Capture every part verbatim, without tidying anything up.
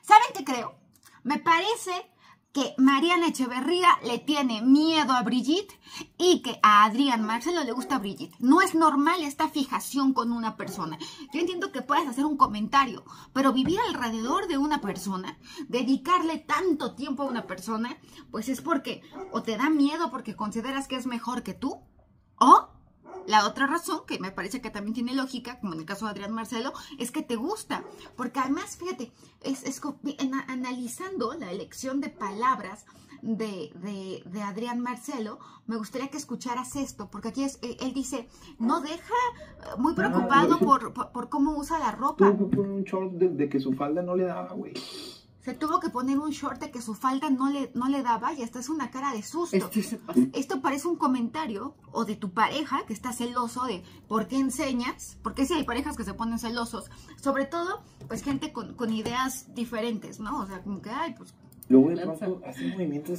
¿Saben qué creo? Me parece que Mariana Echeverría le tiene miedo a Brigitte y que a Adrián Marcelo le gusta Brigitte. No es normal esta fijación con una persona. Yo entiendo que puedes hacer un comentario, pero vivir alrededor de una persona, dedicarle tanto tiempo a una persona, pues es porque o te da miedo porque consideras que es mejor que tú, o la otra razón, que me parece que también tiene lógica, como en el caso de Adrián Marcelo, es que te gusta. Porque además, fíjate, es, es en, analizando la elección de palabras de, de, de Adrián Marcelo, me gustaría que escucharas esto, porque aquí es, él dice, no deja, muy preocupado por, por, por cómo usa la ropa. Tuvo que poner un short de, de que su falda no le daba, güey. Se tuvo que poner un short de que su falda no le, no le daba y hasta es una cara de susto. Este Esto parece un comentario o de tu pareja que está celoso de por qué enseñas, porque sí hay parejas que se ponen celosos, sobre todo pues gente con, con ideas diferentes, ¿no? O sea, como que, ay, pues... Luego de pronto hace movimientos.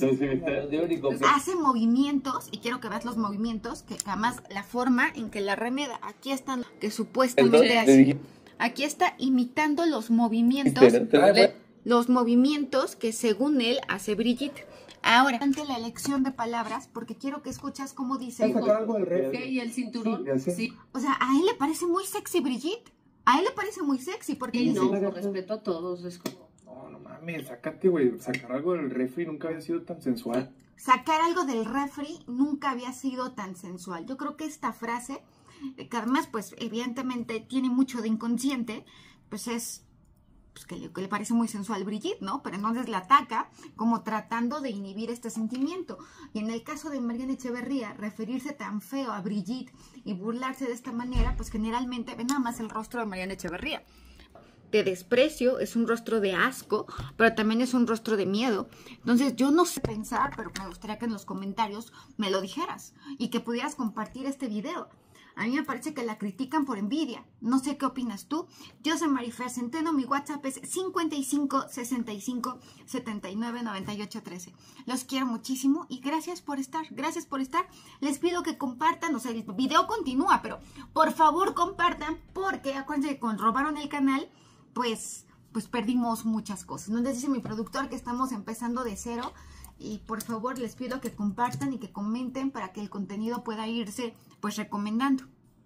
Hace movimientos, y quiero que veas los movimientos, que además la forma en que la remeda, aquí están, que supuestamente hace. Aquí está imitando los movimientos... Los movimientos que según él hace Brigitte. Ahora, ante la elección de palabras, porque quiero que escuchas cómo dice. ¿Sacar algo del refri? ¿Y el cinturón? Sí, sí. O sea, a él le parece muy sexy Brigitte. A él le parece muy sexy porque Y dice, no, con respeto a todos, es como... No, no mames, sácate, güey. Sacar algo del refri nunca había sido tan sensual. Sacar algo del refri nunca había sido tan sensual. Yo creo que esta frase, que además, pues, evidentemente tiene mucho de inconsciente, pues es... Pues que, le, que le parece muy sensual Brigitte, ¿no? Pero entonces la ataca como tratando de inhibir este sentimiento. Y en el caso de Mariana Echeverría, referirse tan feo a Brigitte y burlarse de esta manera, pues generalmente ve nada más el rostro de Mariana Echeverría. De desprecio, es un rostro de asco, pero también es un rostro de miedo. Entonces yo no sé pensar, pero me gustaría que en los comentarios me lo dijeras y que pudieras compartir este video. A mí me parece que la critican por envidia. No sé qué opinas tú. Yo soy Marifer Centeno. Mi WhatsApp es cincuenta y cinco, sesenta y cinco, setenta y nueve, noventa y ocho, trece. Los quiero muchísimo y gracias por estar. Gracias por estar. Les pido que compartan. O sea, el video continúa, pero por favor compartan porque acuérdense que cuando robaron el canal, pues, pues perdimos muchas cosas. Entonces dice mi productor que estamos empezando de cero. Y por favor les pido que compartan y que comenten para que el contenido pueda irse pues recomendando.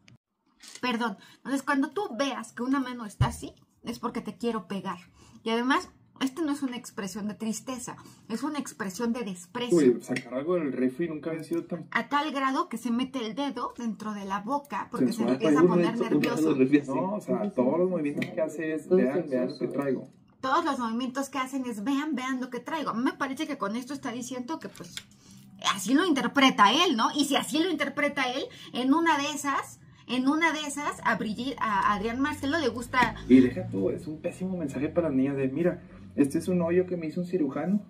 Perdón, entonces cuando tú veas que una mano está así, es porque te quiero pegar. Y además, esta no es una expresión de tristeza, es una expresión de desprecio. Uy, sacar algo del refri nunca había sido tan... A tal grado que se mete el dedo dentro de la boca porque sensual, se empieza a poner nervioso. No, o sea, todos los movimientos que hace es, vean, vean lo que traigo. Todos los movimientos que hacen es vean, vean lo que traigo. A mí me parece que con esto está diciendo que pues así lo interpreta él, ¿no? Y si así lo interpreta él, en una de esas, en una de esas, a, Brigitte, a Adrián Marcelo le gusta... Y deja tú, es un pésimo mensaje para las niñas de, mira, este es un hoyo que me hizo un cirujano.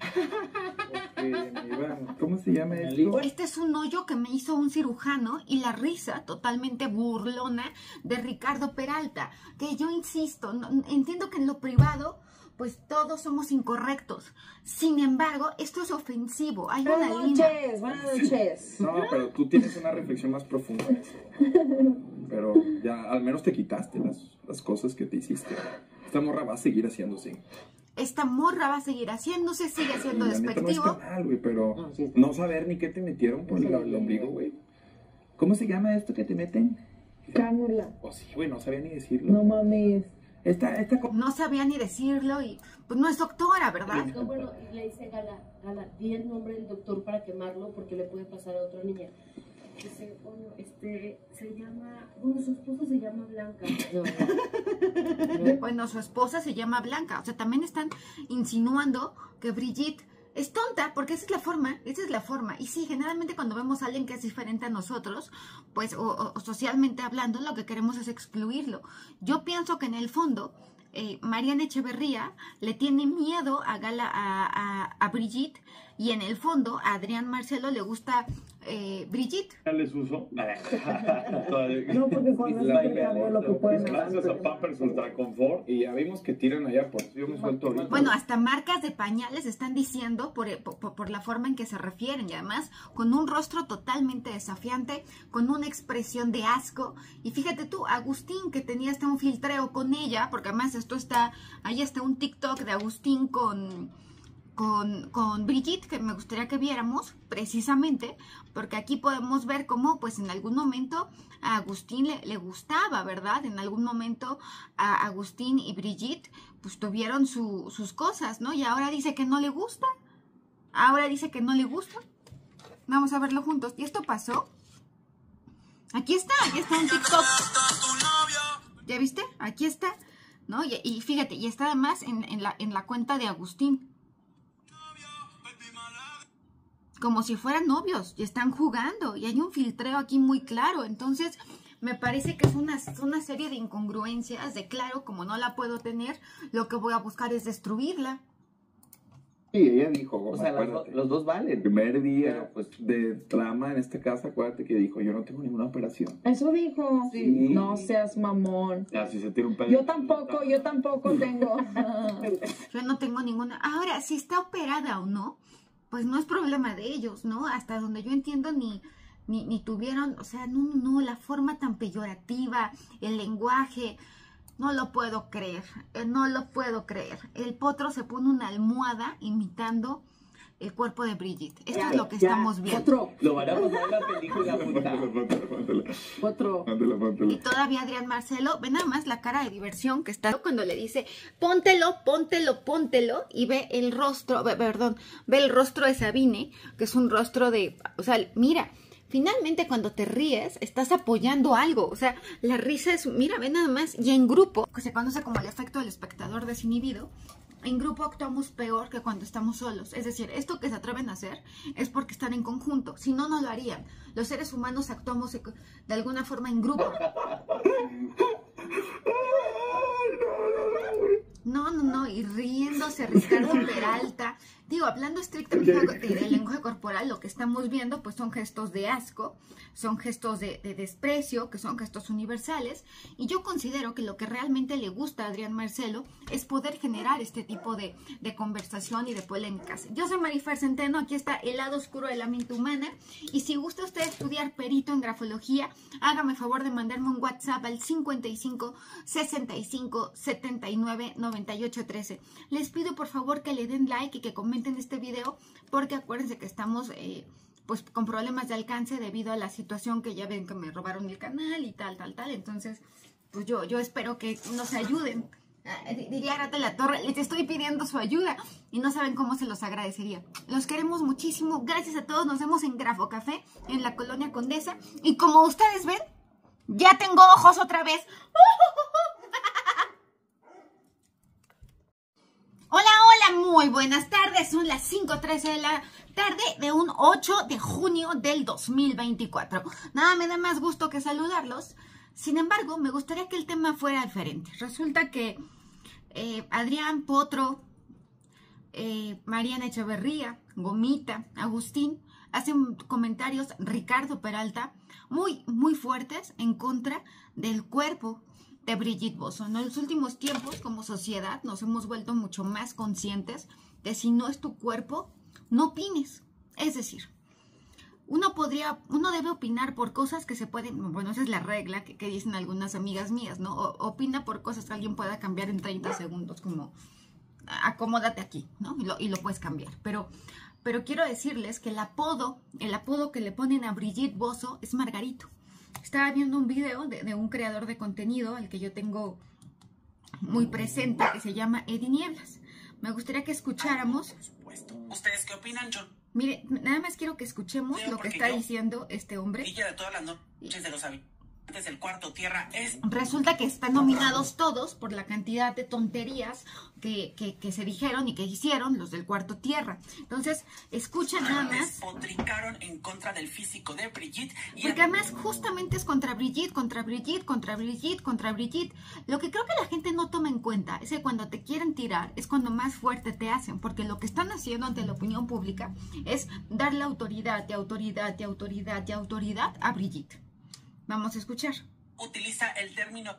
Porque me iba, ¿cómo se llama esto? Este es un hoyo que me hizo un cirujano y la risa totalmente burlona de Ricardo Peralta. Que yo insisto, no, entiendo que en lo privado... pues todos somos incorrectos. Sin embargo, esto es ofensivo. Hay buenas una noches, línea. buenas noches. No, pero tú tienes una reflexión más profunda. Pero ya al menos te quitaste las, las cosas que te hiciste. Esta morra va a seguir haciéndose. Esta morra va a seguir haciéndose, sigue siendo la despectivo. Neta no está mal, güey, pero no, sí, no saber ni qué te metieron por el, el ombligo, güey. ¿Cómo se llama esto que te meten? Cánula. O sí, güey, no sabía ni decirlo. No mames. Esta, esta... No sabía ni decirlo y pues no es doctora, ¿verdad? No, bueno, y le dice Gala, Gala, di el nombre del doctor para quemarlo porque le puede pasar a otra niña. Dice, bueno, este, se llama, bueno, su esposa se llama Blanca. No, no, no. Bueno, su esposa se llama Blanca. O sea, también están insinuando que Brigitte es tonta, porque esa es la forma, esa es la forma. Y sí, generalmente cuando vemos a alguien que es diferente a nosotros, pues, o, o socialmente hablando, lo que queremos es excluirlo. Yo pienso que en el fondo, eh, Mariana Echeverría le tiene miedo a, Gala, a, a, a Brigitte, y en el fondo a Adrián Marcelo le gusta eh, Brigitte. ¿Ya les uso? No, porque cuando La es cambio lo que pueden Gracias a Pampers Ultra Confort. Y ya vimos que tiran allá, por eso yo me suelto ahorita. Bueno, hasta marcas de pañales están diciendo por, por, por la forma en que se refieren y además con un rostro totalmente desafiante, con una expresión de asco. Y fíjate tú, Agustín, que tenía hasta un filtreo con ella, porque además esto está, ahí está un TikTok de Agustín con... Con, con Brigitte, que me gustaría que viéramos precisamente, porque aquí podemos ver cómo pues en algún momento a Agustín le, le gustaba, ¿verdad? En algún momento a Agustín y Brigitte pues tuvieron su, sus cosas, ¿no? Y ahora dice que no le gusta, ahora dice que no le gusta. Vamos a verlo juntos. ¿Y esto pasó? Aquí está, aquí está un TikTok. ¿Ya viste? Aquí está, ¿no? Y, y fíjate, y está además en, en, la, en la cuenta de Agustín. Como si fueran novios y están jugando y hay un filtreo aquí muy claro. Entonces me parece que es una, una serie de incongruencias de claro, como no la puedo tener, lo que voy a buscar es destruirla. Sí, ella dijo, O sea, las do- los dos valen. el primer día Pero, pues, de trama en esta casa, acuérdate que dijo, yo no tengo ninguna operación. Eso dijo. Sí. No seas mamón. Ya, si se tira un pedo. Yo tampoco, yo tampoco tengo. Yo no tengo ninguna... Ahora, si está operada o no, pues no es problema de ellos, ¿no? Hasta donde yo entiendo ni, ni, ni tuvieron, o sea, no, no, la forma tan peyorativa, el lenguaje, no lo puedo creer, eh, no lo puedo creer. El potro se pone una almohada imitando el cuerpo de Brigitte. Esto Ya, es lo que ya, estamos viendo. Otro, Lo van a pasar en la película, puta. otro. Y todavía Adrián Marcelo, ve nada más la cara de diversión que está cuando le dice, póntelo, póntelo, póntelo, y ve el rostro, ve, perdón, ve el rostro de Sabine, que es un rostro de, o sea, mira, finalmente cuando te ríes, estás apoyando algo, o sea, la risa es, mira, ve nada más, y en grupo, que se conoce como el efecto del espectador desinhibido, en grupo actuamos peor que cuando estamos solos. Es decir, esto que se atreven a hacer es porque están en conjunto. Si no, no lo harían. Los seres humanos actuamos de alguna forma en grupo. No, no, no. Y riéndose Ricardo Peralta. Digo, hablando estrictamente del lenguaje corporal, lo que estamos viendo pues son gestos de asco, son gestos de, de desprecio, que son gestos universales. Y yo considero que lo que realmente le gusta a Adrián Marcelo es poder generar este tipo de, de conversación y de polémicas. Yo soy Marifer Centeno, aquí está El lado oscuro de la mente humana. Y si gusta usted estudiar perito en grafología, hágame favor de mandarme un WhatsApp al cincuenta y cinco, sesenta y cinco, setenta y nueve, noventa y ocho, trece. Les pido por favor que le den like y que comenten este video, porque acuérdense que estamos eh, pues con problemas de alcance debido a la situación que ya ven que me robaron el canal y tal, tal, tal. Entonces, pues yo, yo espero que nos ayuden. Ah, diría Grata La Torre, les estoy pidiendo su ayuda y no saben cómo se los agradecería. Los queremos muchísimo. Gracias a todos. Nos vemos en Grafo Café, en la Colonia Condesa. Y como ustedes ven, ya tengo ojos otra vez. Hola, hola, muy buenas tardes. Son las cinco trece de la tarde de un ocho de junio del dos mil veinticuatro. Nada me da más gusto que saludarlos. Sin embargo, me gustaría que el tema fuera diferente. Resulta que eh, Adrián, Potro, eh, Mariana Echeverría, Gomita, Agustín, hacen comentarios, Ricardo Peralta, muy, muy fuertes en contra del cuerpo de Brigitte Bosson. En los últimos tiempos, como sociedad, nos hemos vuelto mucho más conscientes de si no es tu cuerpo, no opines. Es decir, uno podría, uno debe opinar por cosas que se pueden, bueno, esa es la regla que, que dicen algunas amigas mías, ¿no? O, opina por cosas que alguien pueda cambiar en treinta segundos, como acomódate aquí, ¿no? Y lo, y lo puedes cambiar. Pero, pero quiero decirles que el apodo, el apodo que le ponen a Brigitte Bosson es Margarito. Estaba viendo un video de, de un creador de contenido al que yo tengo muy presente, que se llama Eddie Nieblas. Me gustaría que escucháramos. Por supuesto. ¿Ustedes qué opinan? Yo Mire, nada más quiero que escuchemos Creo lo que porque está yo- diciendo este hombre. Ella de todas las noches de los habitantes del cuarto tierra es... Resulta que están nominados todos por la cantidad de tonterías que, que, que se dijeron y que hicieron los del cuarto tierra. Entonces, escuchen nada más. Despotricaron en contra del físico de Brigitte. Y Porque además justamente es contra Brigitte, contra Brigitte, contra Brigitte, contra Brigitte. Lo que creo que la gente no toma en cuenta es que cuando te quieren tirar es cuando más fuerte te hacen. Porque lo que están haciendo ante la opinión pública es darle autoridad y autoridad y autoridad y autoridad a Brigitte. Vamos a escuchar. utiliza el término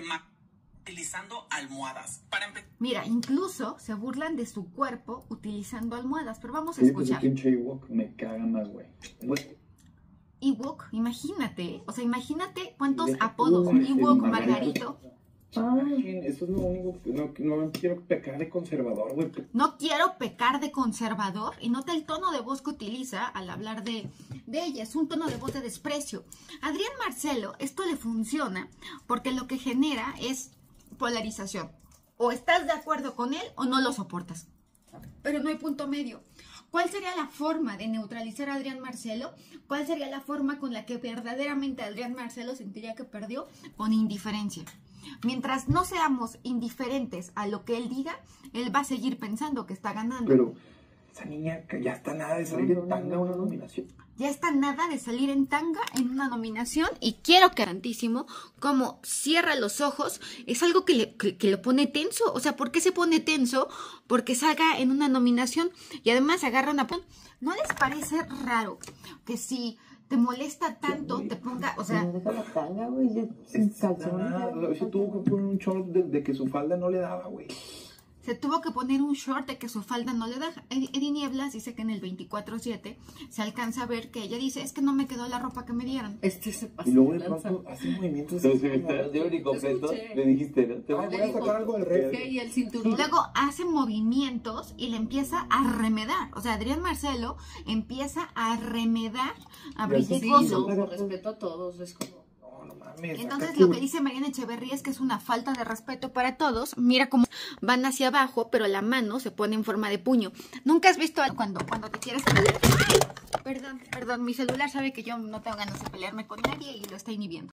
utilizando almohadas. Para empezar. Mira, incluso se burlan de su cuerpo utilizando almohadas, pero vamos a Sí, pues el escuchar. pinche Ewok me caga más, güey. Güey, Ewok, imagínate, o sea, imagínate cuántos Deja- apodos. Uy, Ewok, sí, Margarito. Ay, eso es lo único que no, no quiero pecar de conservador, güey. No quiero pecar de conservador y nota el tono de voz que utiliza al hablar de, de ella. Es un tono de voz de desprecio. Adrián Marcelo, esto le funciona porque lo que genera es polarización. O estás de acuerdo con él o no lo soportas. Pero no hay punto medio. ¿Cuál sería la forma de neutralizar a Adrián Marcelo? ¿Cuál sería la forma con la que verdaderamente Adrián Marcelo sentiría que perdió? Con indiferencia. Mientras no seamos indiferentes a lo que él diga, él va a seguir pensando que está ganando. Pero esa niña que ya está nada de salir en tanga a una nominación. Ya está nada de salir en tanga en una nominación y quiero que tantísimo como cierra los ojos, es algo que, le, que, que lo pone tenso. O sea, ¿por qué se pone tenso? Porque salga en una nominación y además agarra una... ¿No les parece raro que si te molesta tanto te ponga, o sea... No deja la tanga, güey, ya sin calzones. Nada, o sea, se tuvo que poner un short de, de que su falda no le daba, güey. Se tuvo que poner un short de que su falda no le da. Edi Nieblas dice que en el veinticuatro siete se alcanza a ver que ella dice, es que no me quedó la ropa que me dieron. Este se pasa Y luego de de lanza. pronto hace movimientos. Entonces, si me estás de un completo, Escuché. le dijiste, ¿no? Te Ah, voy voy a sacar algo del ¿Qué? refri. Y el Y cinturón. luego hace movimientos y le empieza a remedar. O sea, Adrián Marcelo empieza a remedar a Brigitte Sí, Bosso. no, por respeto a todos, es como... No, no mames. Entonces acá lo tú- que dice Mariana Echeverría es que es una falta de respeto para todos. Mira cómo van hacia abajo, pero la mano se pone en forma de puño. ¿Nunca has visto algo cuando, cuando te quieres pelear? ¡Ay! Perdón, perdón, mi celular sabe que yo no tengo ganas de pelearme con nadie y lo está inhibiendo.